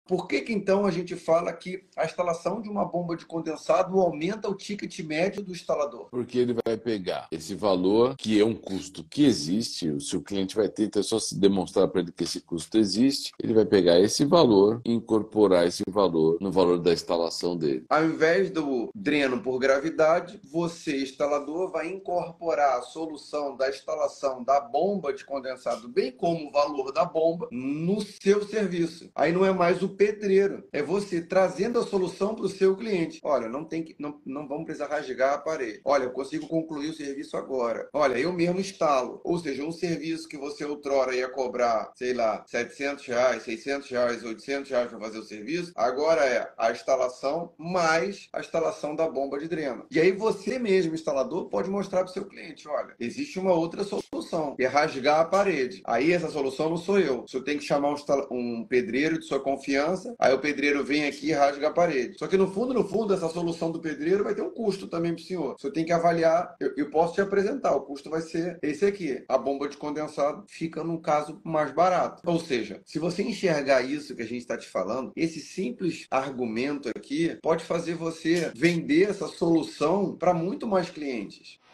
Por que que então a gente fala que a instalação de uma bomba de condensado aumenta o ticket médio do instalador? Porque ele vai pegar esse valor, que é um custo que existe, se o cliente vai ter, então é só se demonstrar para ele que esse custo existe, ele vai pegar esse valor e incorporar esse valor no valor da instalação dele. Ao invés do dreno por gravidade, você, instalador, vai incorporar a solução da instalação da bomba de condensado, bem como o valor da bomba, no seu serviço. Aí não é mais o pedreiro, é você trazendo a solução para o seu cliente. Olha, não vamos precisar rasgar a parede. Olha, eu consigo concluir o serviço agora. Olha, eu mesmo instalo. Ou seja, um serviço que você outrora ia cobrar, sei lá, R$ 700, R$ 600, R$ 800 para fazer o serviço, agora é a instalação mais a instalação da bomba de dreno. E aí você mesmo, instalador, pode mostrar para o seu cliente, olha, existe uma outra solução, que é rasgar a parede. Aí essa solução não sou eu. Você tem que chamar um pedreiro de sua confiança, aí o pedreiro vem aqui e rasga a parede. Só que no fundo, essa solução do pedreiro vai ter um custo também para o senhor. Você tem que avaliar, eu posso te apresentar, o custo vai ser esse aqui. A bomba de condensado fica num caso mais barato. Ou seja, se você enxergar isso que a gente está te falando, esse simples argumento aqui pode fazer você vender essa solução para muito mais clientes.